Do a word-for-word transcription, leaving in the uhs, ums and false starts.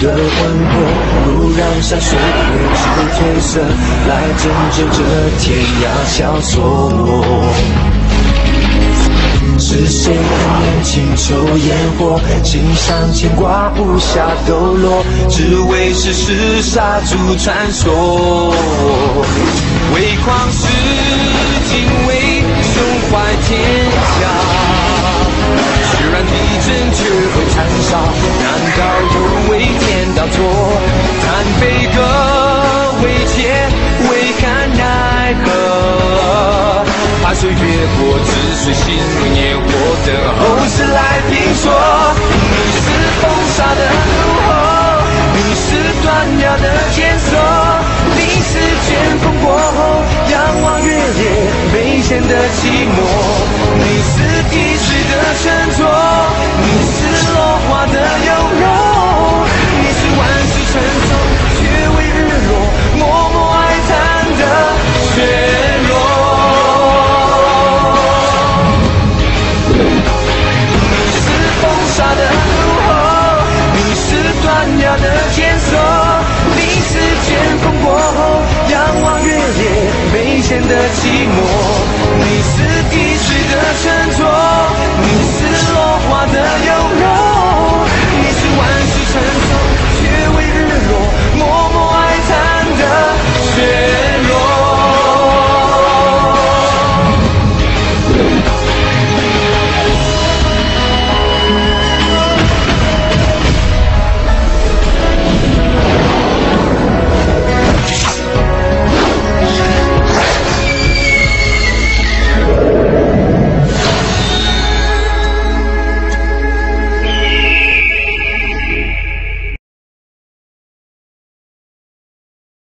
的魂魄，不让山水褪是褪色，来拯救这天涯萧索。是谁看年轻抽烟火，心上牵挂无暇抖落，只为世事杀猪传说。为狂世敬畏，胸怀天下。虽然地震却会残杀，难道有为天道错？叹悲歌为切，为看奈何？怕岁月过，只随心如烟火，等后世来评说。你是风沙的怒吼，你是断了的坚守，你是卷风过后仰望月夜眉间的寂寞，你是滴水的沉着，你是落花的优柔，你是万世沉重却为日落，默默哀叹的血肉。沙的怒吼，你是断了的坚守，你是卷风过后仰望月夜眉间的寂寞。